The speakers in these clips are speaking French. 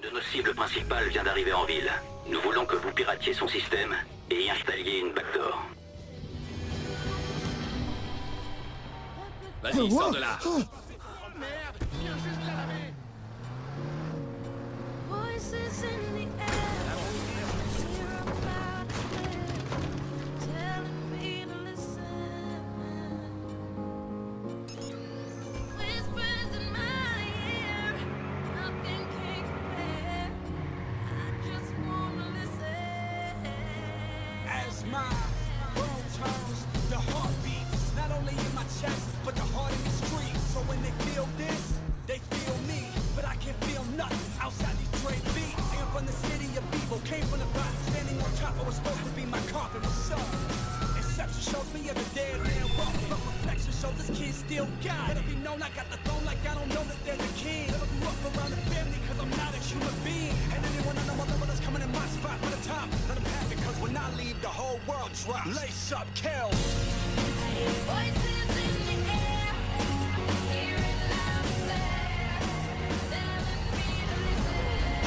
de notre cible principale vient d'arriver en ville. Nous voulons que vous piratiez son système et y installiez une backdoor. Vas-y, sors de là. Voices in the air, hear about it, telling me to listen. Whispers in my ear, nothing can compare. I just wanna listen. As my world turns, the heart beats, not only in my chest, but the heart in the street. So when they feel this, they feel me. But I can't feel nothing outside these Dre beats. I am from the city of evil, came from the bottom, standing on top of what's supposed to be my coffin. What's up? Inception shows me as a dead man walking, but reflection shows this kid still got. Let it be known I got the throne like I don't know that there's a king. Never grew up around the family cause I'm not a human being. And anyone I know my level that's coming in my spot for the top. Let them have it cause when I leave the whole world drops. Lace up, kill. Voices in the air, hear it loud and clear, telling me to listen.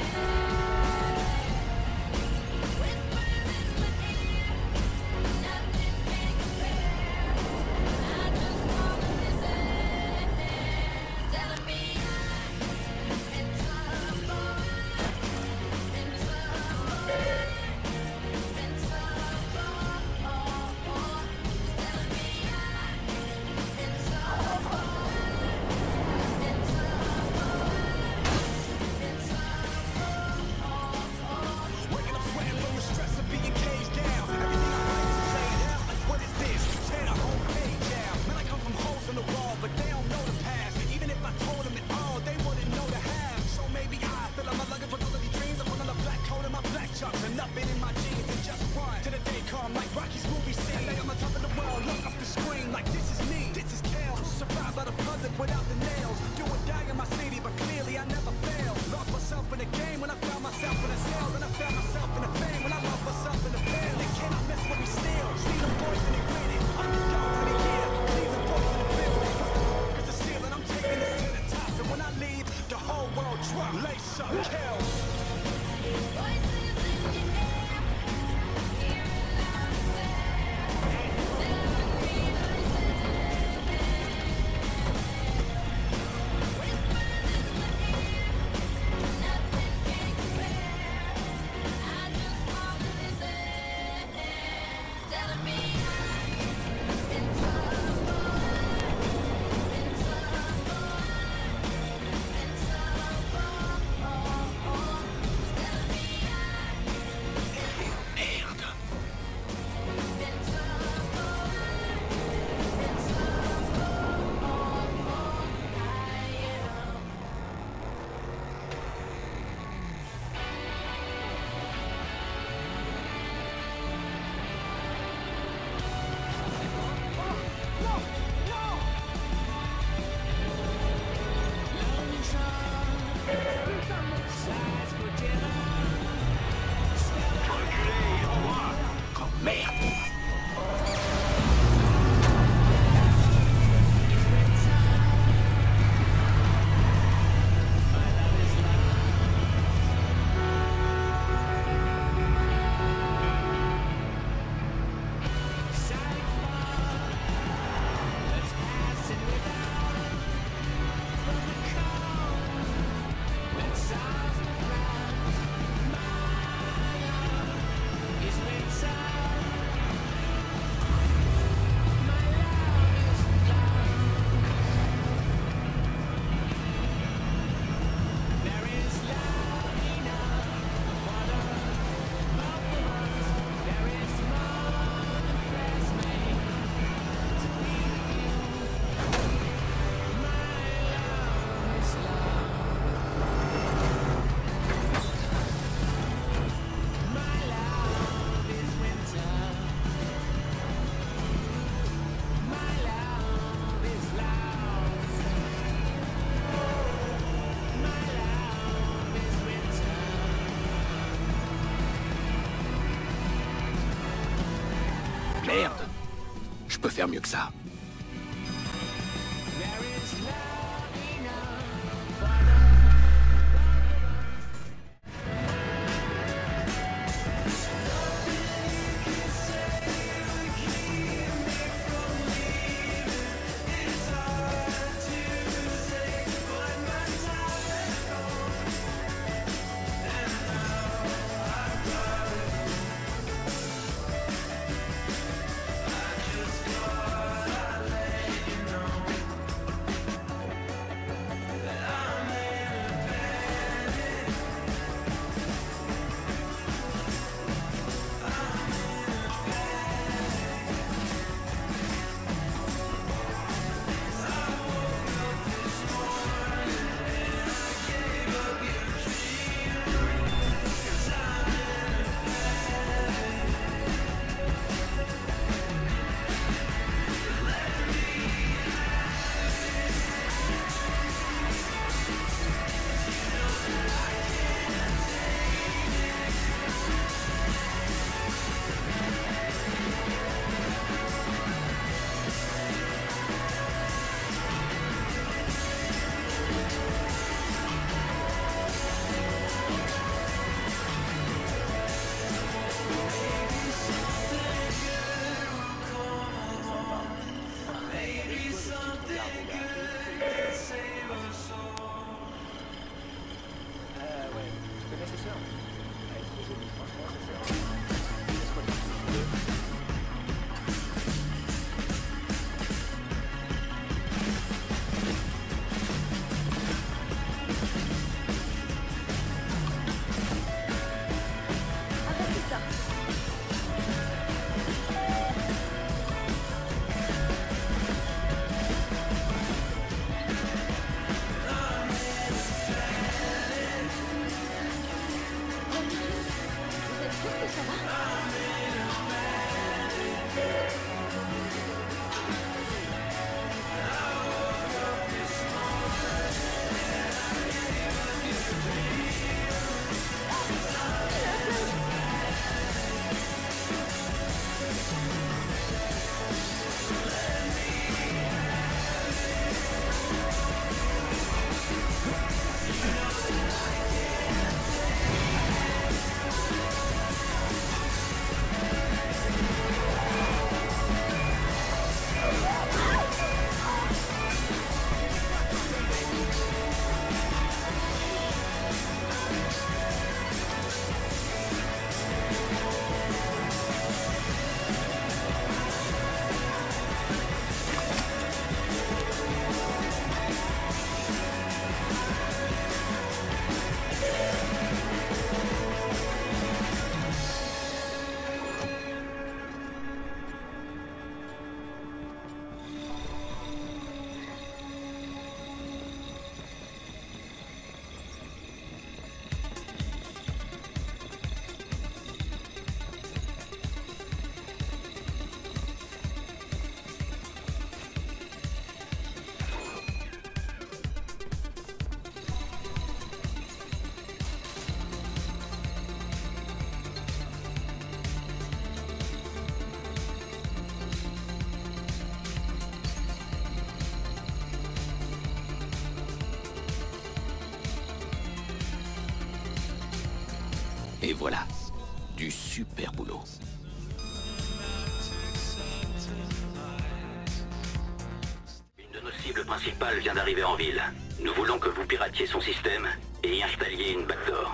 Whispers in my ear, nothing can compare. I just wanna listen, telling me I'm in trouble, in trouble, in trouble. Telling me I'm in trouble, in trouble. Waking up sweating from the stress of being caged down. Everything I write is laid out. Like what is this? Tear the whole page down. Man, I come from holes in the wall, but they don't know the past. Even if I told them it all, they wouldn't know the half. So maybe I fill up my luggage with all of these dreams. I put on a black coat and my black chucks and nothing in my jeans and just run till the day come like Rocky's movie scene. Lay on the top of the world, look up the screen like this is me, this is Kel. Survived by the public without the nails. Do or die in my city, but clearly I never failed. Lost myself in the game when I found myself in a cell. Then I found myself in the fame when I lost myself in the veil. They cannot mess with me still. See them boys and they win it. Underdogs in the year, leave the boys in the building. Cause the ceiling, I'm taking this to the top. And when I leave, the whole world drop. Lace up, Kel. Voices in the air, hear it loud and clear, telling me to listen. Whispers in my ear, nothing can compare. I just wanna listen, telling me I'm in trouble, in trouble, in trouble. Telling me Merde. Oh merde. Merde. Je peux faire mieux que ça. Et voilà, du super boulot. Une de nos cibles principales vient d'arriver en ville. Nous voulons que vous piratiez son système et y installiez une backdoor.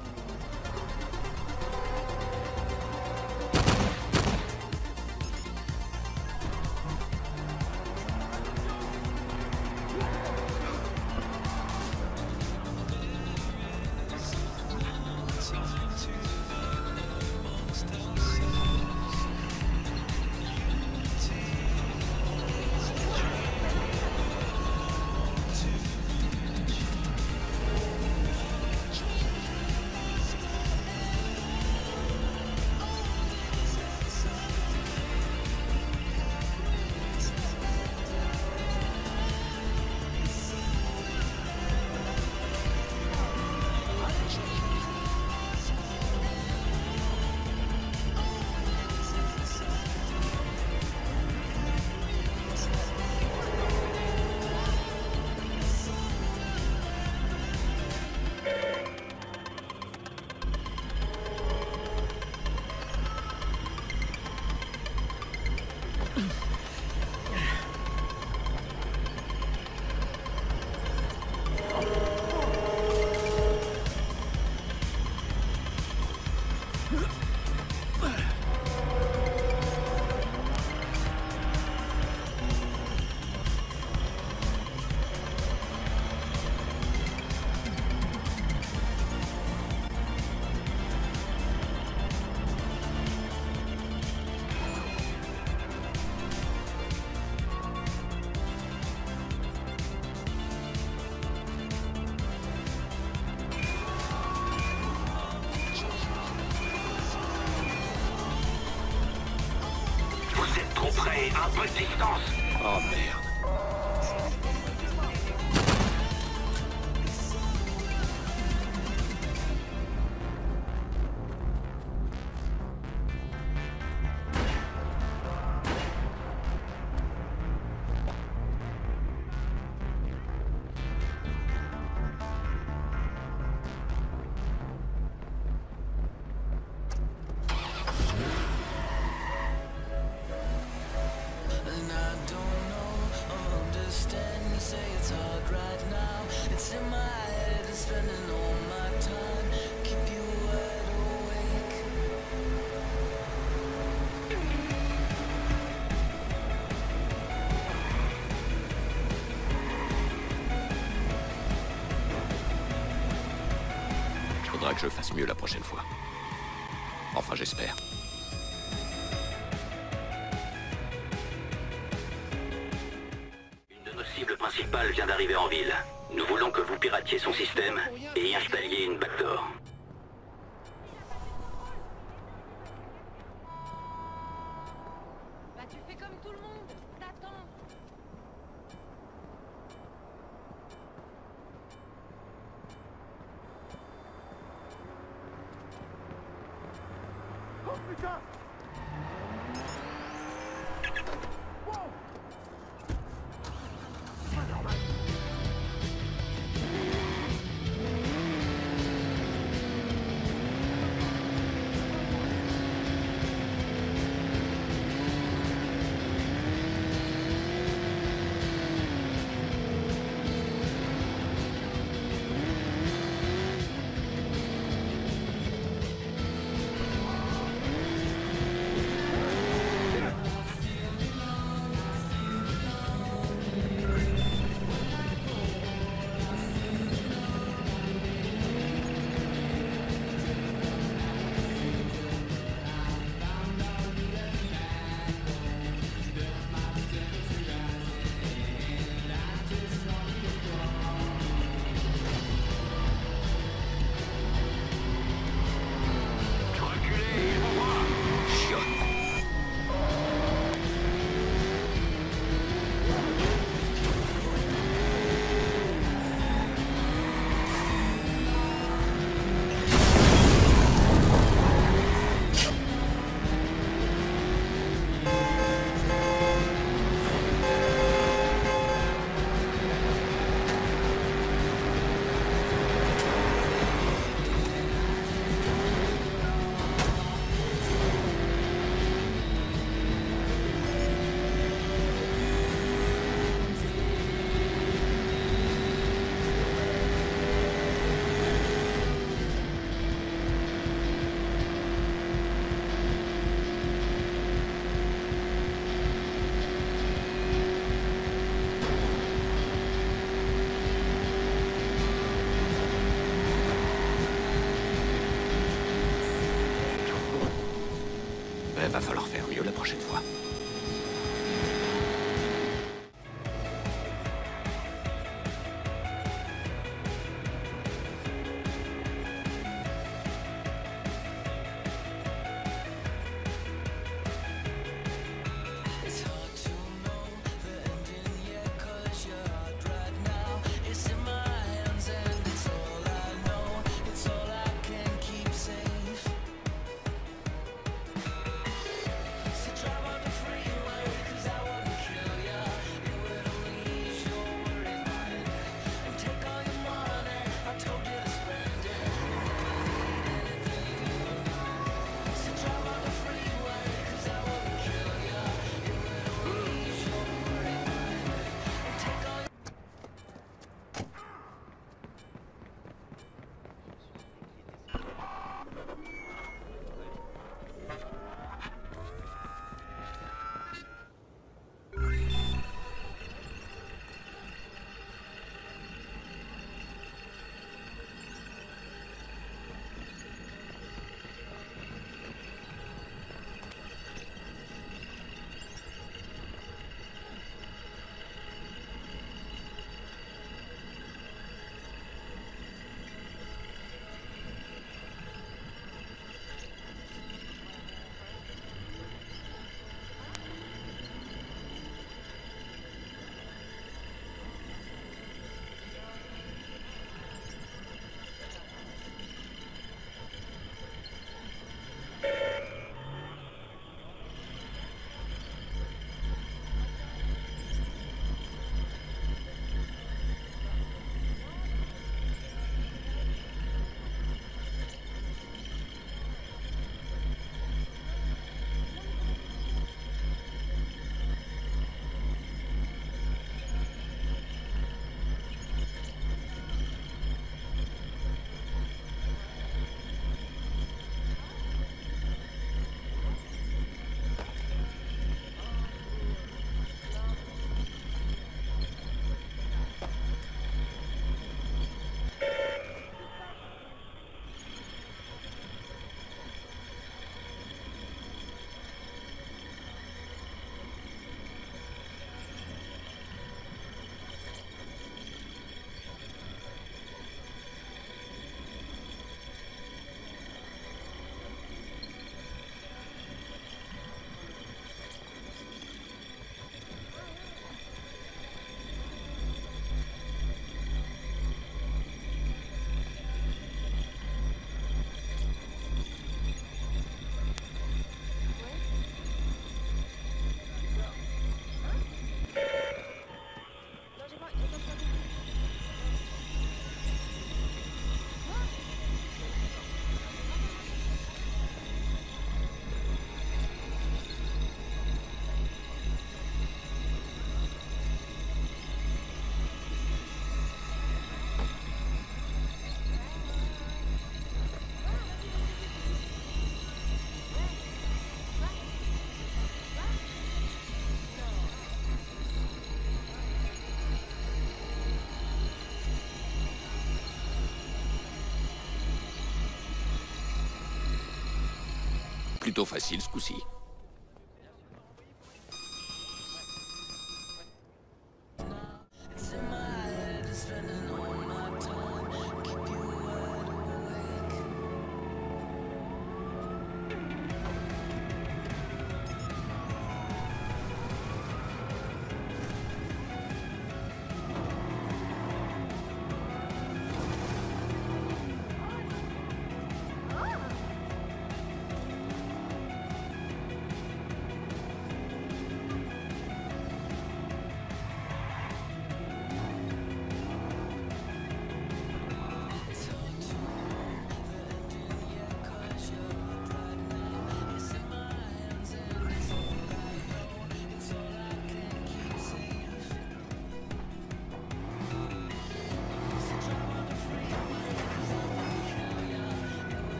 Vous êtes trop près, un peu de distance. Oh merde. And I don't know, understand you say it's hard right now. It's in my head and spending all my time. Keep you wide awake. Faudra que je fasse mieux la prochaine fois. Enfin, j'espère. Une de nos cibles principales vient d'arriver en ville. Nous voulons que vous piratiez son système et y installiez une backdoor. Bah tu fais comme tout le monde, t'attends. Va falloir faire mieux la prochaine fois. It's hard to know the ending yet, 'cause your heart right now is in my hands, and it's all I know, it's all I can keep safe. So drive on the freeway, 'cause I wouldn't kill ya, it would only ease your worried mind. And take all your money, I told you to spend it, need anything you want. So drive on the freeway, 'cause I wouldn't kill ya, it would only ease your worried mind. And take all your Plutôt facile ce coup-ci. It's in my head, spending all my time, keep you wide awake.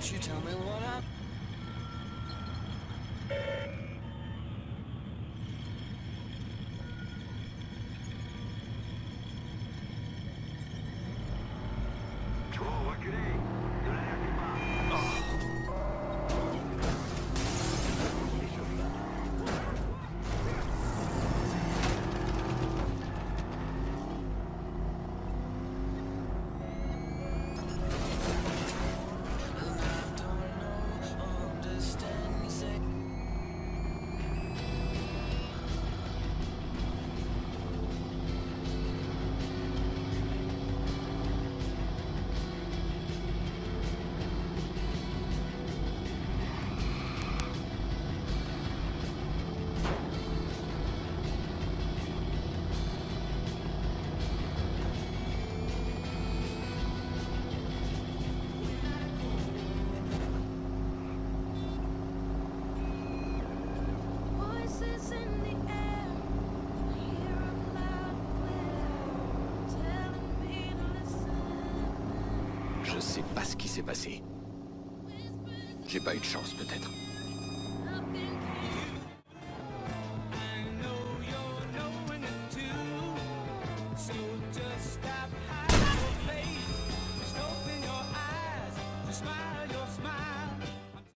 Won't you tell me what I'm... Voices in the air, I hear 'em loud and clear, telling me to listen. Je sais pas ce qui s'est passé. J'ai pas eu de chance, peut-être.